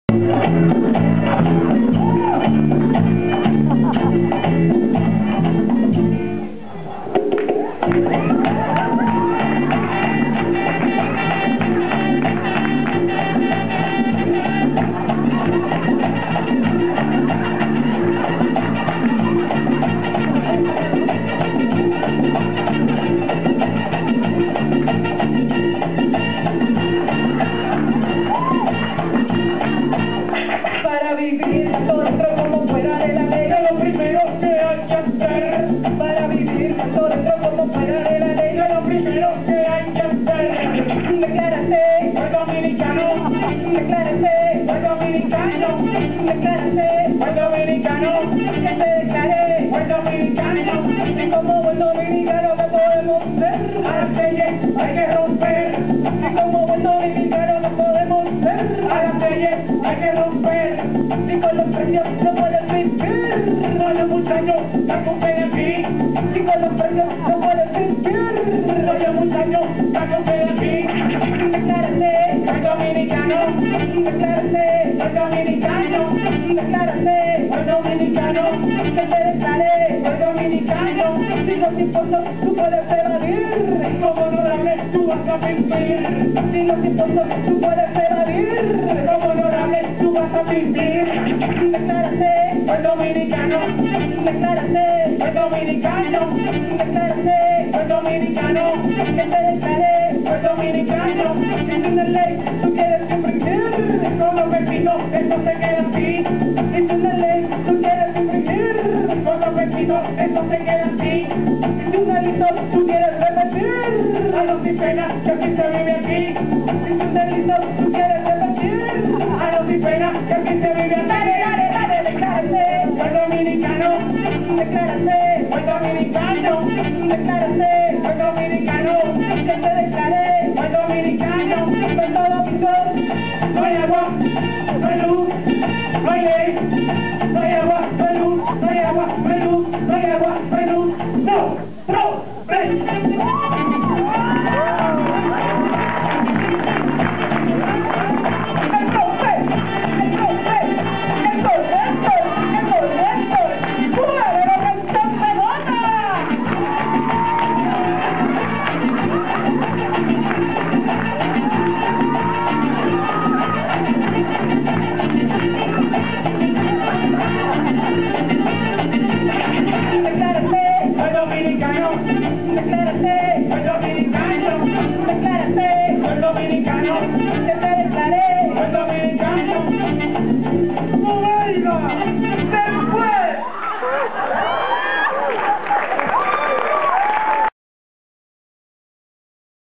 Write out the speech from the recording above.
Para vivir dentro como fuera de la ley, lo primero que hay que hacer. Para vivir dentro como fuera de la ley, lo primero que hay que hacer. Declárate, soy dominicano. Declárate, soy dominicano. Declárate, soy dominicano. Que te declaré, soy dominicano. Y como buen dominicano que podemos ser, a las leyes hay que romper. Y como buen dominicano no podemos ser, a las leyes hay que romper. Y con los precios no puedes vivir. No hay muchachos que confíen en mí. Y con los precios no puedes vivir. No hay muchachos que confíen en mí. Declárate, soy dominicano. Declárate, soy dominicano. Declárate, soy dominicano. Que te declaré, soy dominicano. Si los impuestos tú puedes evadir, como honorable tú vas a vivir. Si los impuestos tú puedes evadir, como honorable tú vas a vivir. Declárate, soy dominicano. Declárate, soy dominicano. Declárate, soy dominicano. Que te declaré, soy dominicano. Si tú una ley tú quieres imprimir, con los vecinos esto se queda así. Si tú una ley tú quieres imprimir, con los vecinos esto se queda así. Si un delito tú quieres repetir, a los sin pena que aquí se vive aquí. Si un delito tú quieres repetir, a los sin pena que aquí se vive aquí. Dale, declárate, soy dominicano. Declárate, soy dominicano. Declárate, soy dominicano. Que te declaré, soy dominicano. Soy todo mi sol, no hay agua, no hay luz, no hay ley. No hay agua, no hay luz, no hay agua, no hay luz, no hay agua, no hay luz. No, Declárate, soy dominicano. Declárate, soy dominicano. Declárate, soy dominicano.